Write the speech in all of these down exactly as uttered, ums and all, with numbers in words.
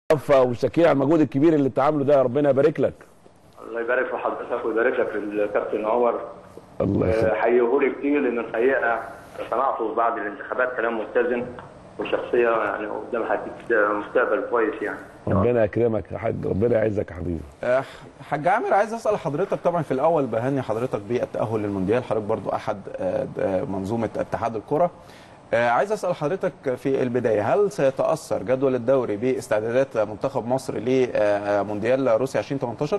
وشاكرين على المجهود الكبير اللي بتعمله ده، ربنا يبارك لك. الله يبارك في حضرتك ويبارك لك في الكابتن عمر. الله يخليك. حيهولي كتير لان الحقيقه سمعته بعد الانتخابات كلام متزن وشخصيه يعني قدام هتديك مستقبل كويس يعني. ربنا يكرمك يا حاج، ربنا يعزك يا حبيبي. حاج عامر، عايز اسال حضرتك، طبعا في الاول بهني حضرتك بالتاهل للمونديال، حضرتك برضو احد منظومه اتحاد الكره. عايز اسال حضرتك في البدايه، هل سيتاثر جدول الدوري باستعدادات منتخب مصر لمونديال روسيا ألفين وثمانية عشر؟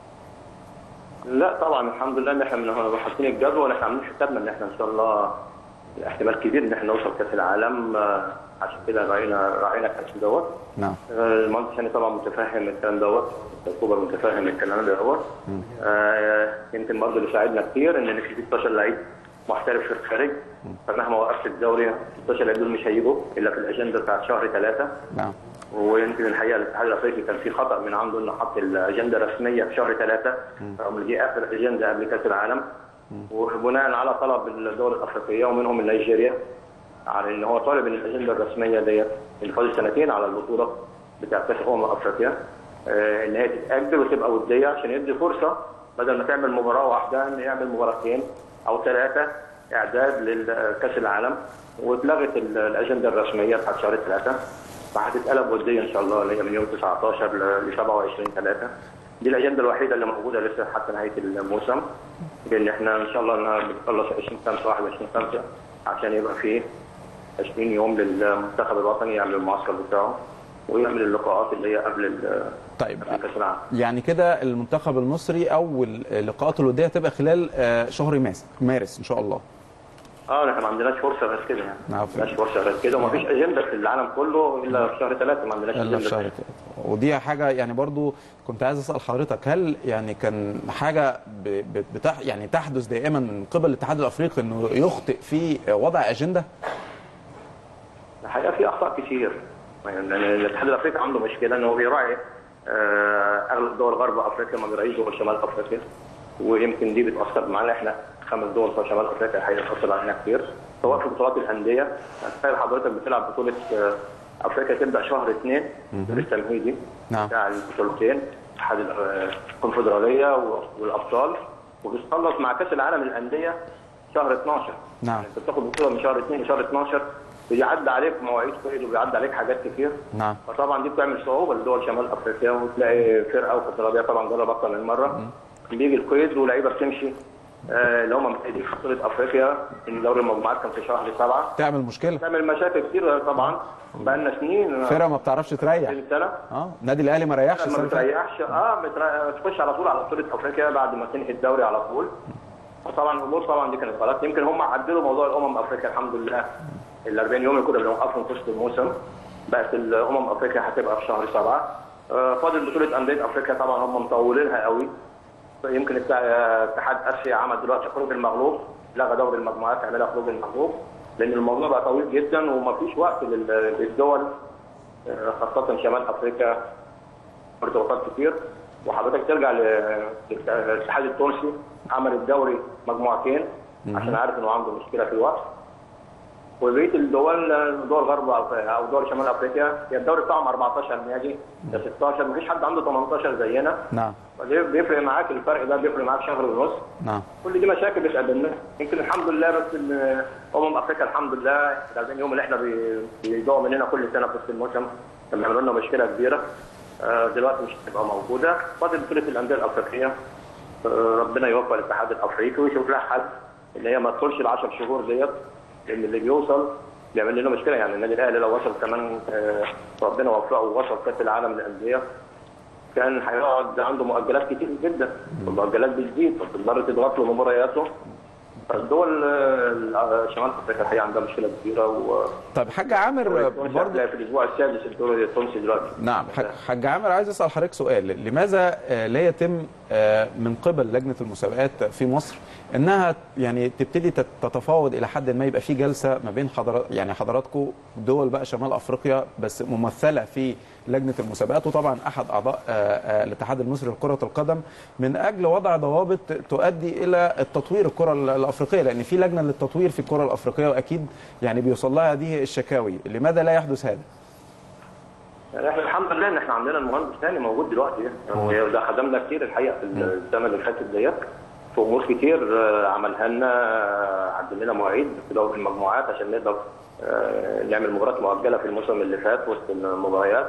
لا طبعا الحمد لله ان احنا حاطين الجدول، احنا عاملين حسابنا ان احنا ان شاء الله احتمال كبير ان احنا نوصل كاس العالم، عشان كده راعينا راعينا كاس دوت. نعم. المهندس هاني طبعا متفاهم الكلام دوت، الكوبر متفاهم الكلام دوت. آه يمكن برضه اللي ساعدنا كتير ان في ستاشر لعيب محترف في الخارج، فمهما وقفت الدوري ستاشر لعيب دول مش هيجوا الا في الاجنده بتاعت شهر ثلاثه. نعم. ويمكن الحقيقه الاتحاد الافريقي كان في خطا من عنده انه حط الاجنده الرسميه في شهر ثلاثه رغم ان دي اخر اجنده قبل كاس العالم، وبناء على طلب الدول الافريقيه ومنهم نيجيريا على ان هو طالب ان الاجنده الرسميه ديت اللي فاضل سنتين على البطوله بتاع كاس امم افريقيا آه ان هي تتاجل وتبقى وديه عشان يدي فرصه بدل ما تعمل مباراه واحده ان يعمل مباراتين او ثلاثه اعداد لكاس العالم، واتلغت الاجنده الرسميه بتاعت شهر ثلاثه فهتتقلب وديه ان شاء الله اللي هي من يوم تسعتاشر ل سبعة وعشرين ثلاثة. دي الاجنده الوحيده اللي موجوده لسه حتى نهايه الموسم، لان احنا ان شاء الله بنخلص عشرين خمسة واحد وعشرين خمسة عشان يبقى فيه عشرين يوم للمنتخب الوطني يعمل المعسكر بتاعه ويعمل اللقاءات اللي هي قبل طيب كاس العالم. يعني كده المنتخب المصري اول اللقاءات الوديه تبقى خلال شهر مارس مارس ان شاء الله. اه احنا ما عندناش فرصه غير كده يعني. ما عندناش فرصه غير كده وما فيش اجنده في العالم كله الا في شهر ثلاثة، ما عندناش الا في شهر ثلاثة. ودي حاجه يعني برضو كنت عايز اسال حضرتك، هل يعني كان حاجه بتح يعني تحدث دائما من قبل الاتحاد الافريقي انه يخطئ في وضع اجنده؟ الحقيقه في اخطاء كتير، يعني الاتحاد الافريقي عنده مشكله انه بيراعي اغلب دول غرب افريقيا ما بيراعيش دول شمال افريقيا، ويمكن دي بتاثر معانا احنا خمس دول في شمال افريقيا الحقيقه بتاثر علينا كتير، سواء في بطولات الانديه. تخيل حضرتك بتلعب بطوله افريقيا تبدا شهر اثنين التمهيدي بتاع البطولتين اتحاد الكونفدراليه والابطال، وبتخلص مع كاس العالم للانديه شهر اثناشر. نعم. يعني انت بتاخد بطوله من شهر اثنين لشهر اثناشر، بيعدي عليك مواعيد قيد وبيعدي عليك حاجات كتير. نعم. فطبعا دي بتعمل صعوبه لدول شمال افريقيا، وتلاقي فرقه وكونفدراليه طبعا جرب اكثر من مره بيجي القيد ولاعيبه بتمشي آه اللي هم متأيدين في بطوله افريقيا ان دوري المجموعات كان في شهر سبعه. تعمل مشكله. تعمل مشاكل كتير طبعا بقى لنا سنين. فرقه ما بتعرفش تريح. سنه. اه النادي الاهلي ما ريحش السنه. ما بتريحش اه بتخش على طول على بطوله افريقيا بعد ما تنهي الدوري على طول. وطبعا الامور طبعا دي كانت غلط، يمكن هم عدلوا موضوع الامم افريقيا الحمد لله. ال أربعين يوم اللي كنا بنوقفهم في وسط الموسم بقت الامم افريقيا هتبقى في شهر سبعه. آه فاضل بطوله انديه افريقيا طبعا هم مطولينها قوي. يمكن اتحاد اسيا عمل دلوقتي خروج المغلوب، لغى دوري المجموعات عملها خروج المغلوب لان الموضوع بقى طويل جدا ومفيش وقت للدول خاصه شمال افريقيا ارتباطات كتير. وحضرتك ترجع للاتحاد التونسي عمل الدوري مجموعتين عشان عارف انه عنده مشكله في الوقت. وبقيه الدول دول غرب او دول شمال افريقيا هي الدوري بتاعهم أربعتاشر نادي ده ستاشر، مفيش حد عنده تمنتاشر زينا. نعم. بيفرق معاك الفرق ده، بيفرق معاك شهر ونص. نعم. كل دي مشاكل بتقابلنا، يمكن الحمد لله بس امم افريقيا الحمد لله ال أربعين يوم اللي احنا بيضيعوا مننا كل سنه في وسط الموسم كان بيعملوا لنا مشكله كبيره. دلوقتي مش هتبقى موجوده. فاضل بطوله الانديه الافريقيه ربنا يوفق الاتحاد الافريقي ويشوف لها حل ان هي ما تدخلش ال عشر شهور ديت، لان اللي بيوصل بيعمل لنا مشكله. يعني النادي الاهلي لو وصل كمان ربنا وفقه ووصل كاس العالم للانديه كان هيقعد عنده مؤجلات كتير جدا، والمؤجلات بتزيد فبتضطر تضغط له مبارياته. فالدول شمال افريقيا الحقيقه عندها مشكله كبيره. و طيب حاج عامر برضه في الاسبوع السادس الدوري التونسي دلوقتي. نعم. حاج عامر عايز اسال حضرتك سؤال، لماذا لا يتم من قبل لجنه المسابقات في مصر انها يعني تبتدي تتفاوض الى حد ما، يبقى في جلسه ما بين حضرات يعني حضراتكم دول بقى شمال افريقيا بس ممثله في لجنه المسابقات وطبعا احد اعضاء الاتحاد المصري لكره القدم من اجل وضع ضوابط تؤدي الى التطوير الكره الافريقيه، لان في لجنه للتطوير في الكره الافريقيه واكيد يعني بيوصل لها هذه الشكاوي، لماذا لا يحدث هذا؟ يعني احنا الحمد لله ان احنا عندنا المهندس ثاني موجود دلوقتي، وده خدمنا كتير الحقيقه في السنه اللي فاتت ديت في امور كتير عملها لنا، عدل لنا مواعيد في دوري المجموعات عشان نقدر نعمل مباريات مؤجله في الموسم اللي فات وسط المباريات.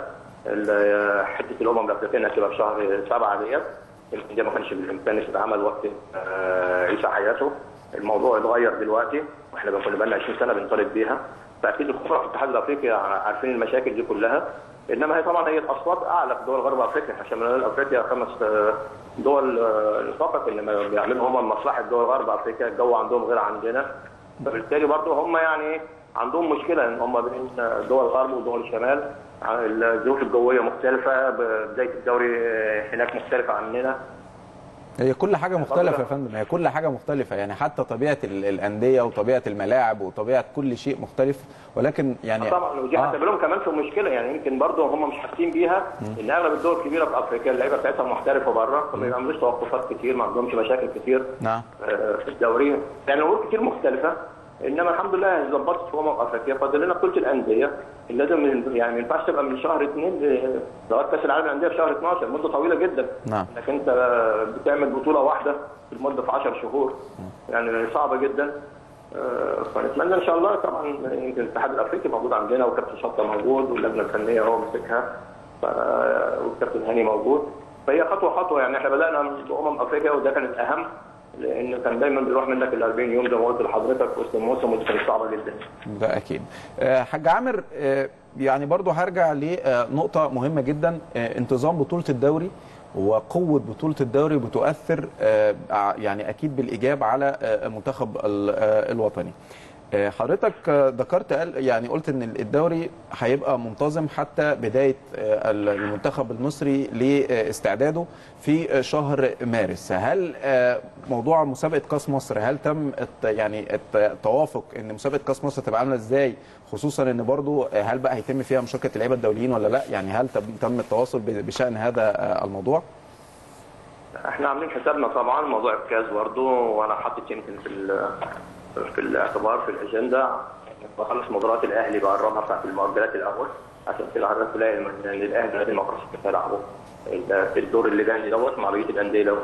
حته الامم الافريقيه هتبقى في شهر سبعه ديت، يمكن ده ما كانش بالامكان يتعمل وقت عيسى حياته. الموضوع اتغير دلوقتي واحنا كنا بقى لنا عشرين سنه بنطالب بيها، فاكيد الخبراء في الاتحاد الافريقي عارفين المشاكل دي كلها، انما هي طبعا هي الاصوات اعلى في دول غرب افريقيا، عشان من افريقيا خمس دول فقط اللي بيعملوا هم مصلحه دول غرب افريقيا، الجو عندهم غير عندنا، فبالتالي برضه هم يعني عندهم مشكله ان هم بين دول الغرب ودول الشمال، الظروف الجويه مختلفه، بدايه الدوري هناك مختلفه عننا. هي كل حاجه مختلفه يا فندم، هي كل حاجه مختلفه، يعني حتى طبيعه الانديه وطبيعه الملاعب وطبيعه كل شيء مختلف، ولكن يعني طبعا ودي هتسبب لهم كمان في مشكله، يعني يمكن برضه هم مش حاسين بيها ان اغلب الدول الكبيره في افريقيا اللعيبه بتاعتها محترفه بره، فما بيعملوش توقفات كتير، ما عندهمش مشاكل كتير نعم في الدوري، يعني امور كتير مختلفه، انما الحمد لله ظبطت في امم افريقيا. فاضل لنا بطوله الانديه اللي لازم يعني ما ينفعش تبقى من شهر اثنين لغايه كاس العالم للانديه في شهر اتناشر، مده طويله جدا. نعم. انك انت بتعمل بطوله واحده في المده في عشر شهور، يعني صعبه جدا. فنتمنى ان شاء الله طبعا، يمكن الاتحاد الافريقي موجود عندنا وكابتن شطه موجود واللجنه الفنيه هو ماسكها والكابتن هاني موجود، فهي خطوه خطوه، يعني احنا بدانا بامم افريقيا وده كان الاهم، لان كان دايما بيروح منك ال أربعين يوم زي ما قلت لحضرتك وسط الموسم، ودي كانت صعبه جدا. ده اكيد. حاج عامر، يعني برضو هرجع لنقطه مهمه جدا، انتظام بطوله الدوري وقوه بطوله الدوري بتؤثر يعني اكيد بالايجاب على المنتخب الوطني. حضرتك ذكرت يعني قلت ان الدوري هيبقى منتظم حتى بدايه المنتخب المصري لاستعداده في شهر مارس. هل موضوع مسابقه كاس مصر هل تم يعني التوافق ان مسابقه كاس مصر تبقى عامله ازاي، خصوصا ان برضو هل بقى هيتم فيها مشاركه اللعيبه الدوليين ولا لا؟ يعني هل تم التواصل بشان هذا الموضوع؟ احنا عاملين حسابنا طبعا موضوع الكاس برضو، وانا حاطط يمكن في في الاعتبار في الاجنده بخلص مباراه الاهلي بقربها بتاعت المؤجلات الاول، عشان كده حضرتك تلاقي ان الاهلي لازم يخلص يلعبوا في الدور اللي جاي دوت مع بقيه الانديه دوت.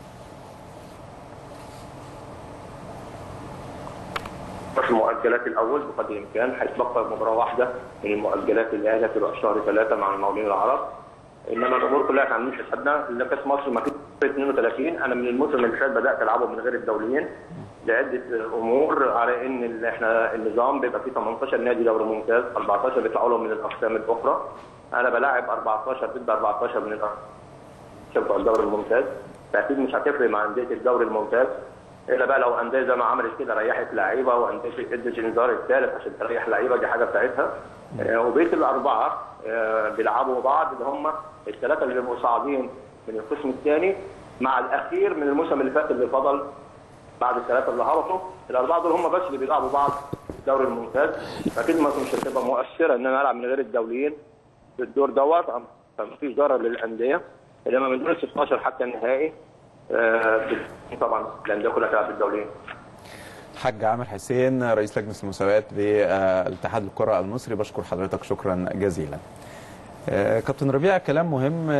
في المؤجلات الاول بقدر الامكان هيتبقى مباراه واحده من المؤجلات الاهلي هتبقى في شهر ثلاثه مع المقاولين العرب، انما الامور كلها احنا عاملين حسابنا ان كاس مصر ما فيش اثنين وثلاثين، انا من الموسم اللي فات بدات العبه من غير الدوليين لعده امور، على ان احنا النظام بيبقى فيه ثمانية عشر نادي دوري ممتاز، أربعة عشر بيطلعوا لهم من الاقسام الاخرى، انا بلاعب أربعة عشر ضد أربعة عشر من الاقسام بتوع الدوري الممتاز، فاكيد مش هتفرق مع انديه الدوري الممتاز، الا بقى لو انديه زي ما عملت كده ريحت لعيبه وانديه ادت انذار الثالث عشان تريح لعيبه، دي حاجه بتاعتها. وبقيه الاربعه بيلعبوا بعض اللي هم الثلاثه اللي بيبقوا صاعدين من القسم الثاني مع الاخير من الموسم اللي فات اللي فضل بعد الثلاثه اللي هبطوا، الاربعه دول هم بس اللي بيلعبوا بعض في الدوري الممتاز، فاكيد مش هتبقى مؤثره ان انا العب من غير الدوليين في الدور دوت، فمفيش ضرر للانديه، انما من دور ستاشر حتى النهائي آه طبعا الانديه كلها تلعب بالدوليين. حاج عامر حسين رئيس لجنه المسابقات باتحاد الكره المصري، بشكر حضرتك شكرا جزيلا. كابتن ربيع، كلام مهم.